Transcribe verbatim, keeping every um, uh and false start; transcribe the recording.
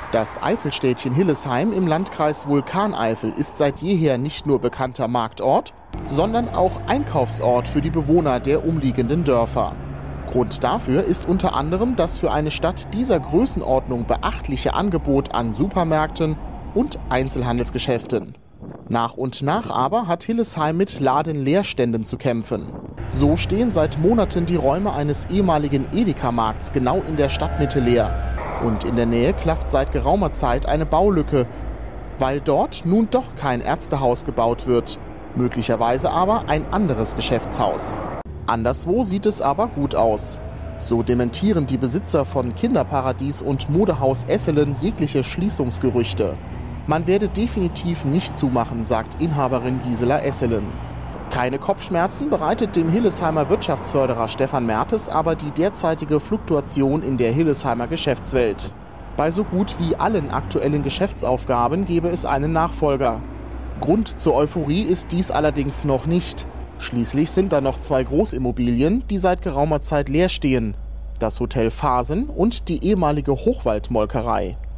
Das Eifelstädtchen Hillesheim im Landkreis Vulkaneifel ist seit jeher nicht nur bekannter Marktort, sondern auch Einkaufsort für die Bewohner der umliegenden Dörfer. Grund dafür ist unter anderem das für eine Stadt dieser Größenordnung beachtliche Angebot an Supermärkten und Einzelhandelsgeschäften. Nach und nach aber hat Hillesheim mit Ladenleerständen zu kämpfen. So stehen seit Monaten die Räume eines ehemaligen Edeka-Markts genau in der Stadtmitte leer. Und in der Nähe klafft seit geraumer Zeit eine Baulücke, weil dort nun doch kein Ärztehaus gebaut wird, möglicherweise aber ein anderes Geschäftshaus. Anderswo sieht es aber gut aus. So dementieren die Besitzer von Kinderparadies und Modehaus Esselen jegliche Schließungsgerüchte. Man werde definitiv nicht zumachen, sagt Inhaberin Gisela Esselen. Keine Kopfschmerzen bereitet dem Hillesheimer Wirtschaftsförderer Stefan Mertes aber die derzeitige Fluktuation in der Hillesheimer Geschäftswelt. Bei so gut wie allen aktuellen Geschäftsaufgaben gebe es einen Nachfolger. Grund zur Euphorie ist dies allerdings noch nicht. Schließlich sind da noch zwei Großimmobilien, die seit geraumer Zeit leer stehen: das Hotel Phasen und die ehemalige Hochwaldmolkerei.